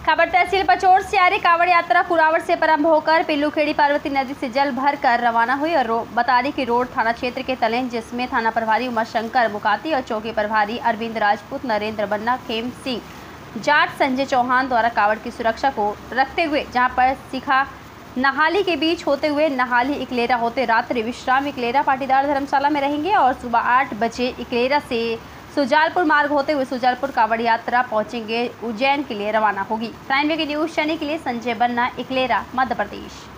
खबर तहसील पचोर से आ रही कांवड़ यात्रा कुरावड़ से प्रारंभ होकर पिल्लूखेड़ी पार्वती नदी से जल भर कर रवाना हुई और बतारी की रोड थाना क्षेत्र के तलें, जिसमें थाना प्रभारी उमाशंकर मुकाती और चौकी प्रभारी अरविंद राजपूत, नरेंद्र बन्ना, खेम सिंह जाट, संजय चौहान द्वारा कांवड़ की सुरक्षा को रखते हुए जहां पर सिखा नहाली के बीच होते हुए नहाली इकलेरा होते रात्रि विश्राम इकलेरा पाटीदार धर्मशाला में रहेंगे और सुबह 8 बजे इकलेरा से सुजालपुर मार्ग होते हुए सुजालपुर कांवड़ यात्रा पहुंचेंगे उज्जैन के लिए रवाना होगी। प्राइम न्यूज़ के लिए संजय बन्ना, इकलेरा, मध्य प्रदेश।